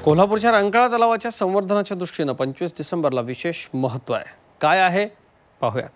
कोल्हापूरच्या रंकाळा तलावाच्या संवर्धनाच्या दृष्टीने 25 डिसेंबरला विशेष महत्त्व आहे. काय आहे पाहूयात.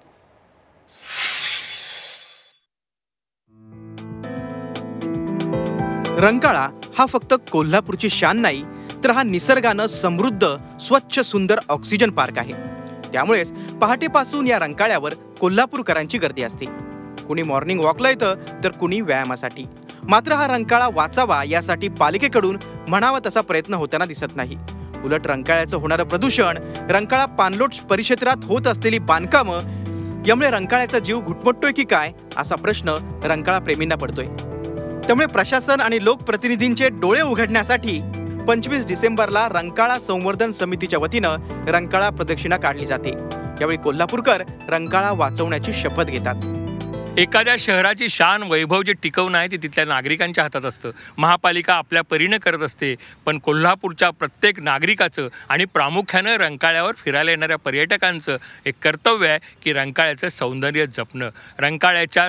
रंकाळा हा फक्त कोल्हापूरची शान नाही, तर हा निसर्गानं समृद्ध, स्वच्छ, सुंदर ऑक्सिजन पार्क आहे. त्यामुळेच पहाटेपासून या रंकाळ्यावर कोल्हापूरकरांची गर्दी असते. कुणी मॉर्निंग वॉकला येतं, तर कुणी व्यायामासाठी. मात्र हा रंकाळा वाचावा यासाठी पालिकेकडून म्हणावा तसा प्रयत्न होताना दिसत नाही. उलट रंकाळ्याचं होणारं प्रदूषण, रंकाळा पाणलोट परिक्षेत्रात होत असलेली बांधकामं यामुळे रंकाळ्याचा जीव घुटमटतोय की काय असा प्रश्न रंकाळा प्रेमींना पडतोय. त्यामुळे प्रशासन आणि लोकप्रतिनिधींचे डोळे उघडण्यासाठी 25 डिसेंबरला रंकाळा संवर्धन समितीच्या वतीनं रंकाळा प्रदक्षिणा काढली जाते. यावेळी कोल्हापूरकर रंकाळा वाचवण्याची शपथ घेतात. एखाद्या शहराची शान, वैभव जे टिकवणं आहे ते तिथल्या नागरिकांच्या हातात असतं. महापालिका आपल्या परीनं करत असते, पण कोल्हापूरच्या प्रत्येक नागरिकाचं आणि प्रामुख्यानं रंकाळ्यावर फिरायला येणाऱ्या पर्यटकांचं एक कर्तव्य आहे की रंकाळ्याचं सौंदर्य जपणं. रंकाळ्याच्या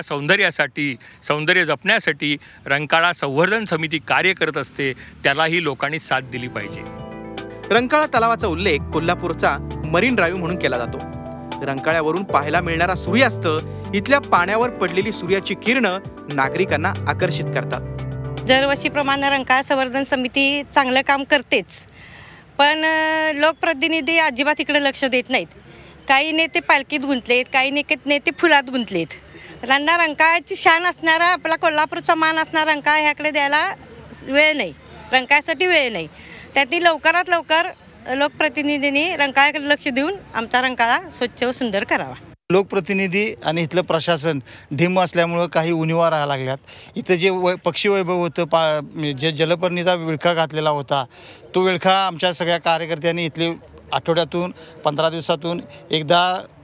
सौंदर्य जपण्यासाठी रंकाळा संवर्धन समिती कार्य करत असते. त्यालाही लोकांनी साथ दिली पाहिजे. रंकाळा तलावाचा उल्लेख कोल्हापूरचा मरीन ड्राईव्ह म्हणून केला जातो. रंकाळ्यावरून पाहायला मिळणारा सूर्यास्त, इथल्या पाण्यावर पडलेली सूर्याची किरणं नागरिकांना आकर्षित करतात. दरवर्षीप्रमाणे रंकाळा संवर्धन समिती चांगलं काम करतेच, पण लोकप्रतिनिधी अजिबात इकडे लक्ष देत नाहीत. काही नेते पालखीत गुंतलेत, काही नेते फुलात गुंतलेत. रंकाळ्याची शान असणारा, आपला कोल्हापूरचा मान असणारा रंकाळा ह्याकडे द्यायला वेळ नाही, रंकाळ्यासाठी वेळ नाही. त्यातही लवकरात लवकर लोकप्रतिनिधींनी रंकाळ्याकडे लक्ष देऊन आमचा रंकाळा स्वच्छ व सुंदर करावा. लोकप्रतिनिधी आणि इथलं प्रशासन ढिम्म असल्यामुळं काही उणिवा राहायला लागल्यात. इथं जे पक्षी वैभव होतं, जे जलपर्णीचा विळखा घातलेला होता, तो विळखा आमच्या सगळ्या कार्यकर्त्यांनी इथले आठवड्यातून 15 दिवसातून एकदा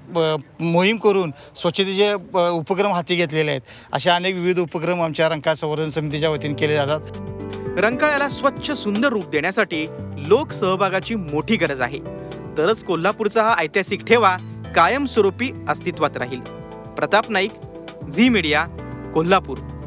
मोहीम करून स्वच्छतेचे उपक्रम हाती घेतलेले आहेत. अशा अनेक विविध उपक्रम आमच्या रंकाळा संवर्धन समितीच्या वतीने केले जातात. रंकाळ्याला स्वच्छ सुंदर रूप देण्यासाठी लोक सहभागाची मोठी गरज आहे. तरच कोल्हापूरचा हा ऐतिहासिक ठेवा कायमस्वरूपी अस्तित्वात राहील. प्रताप नाईक, झी मीडिया, कोल्हापूर.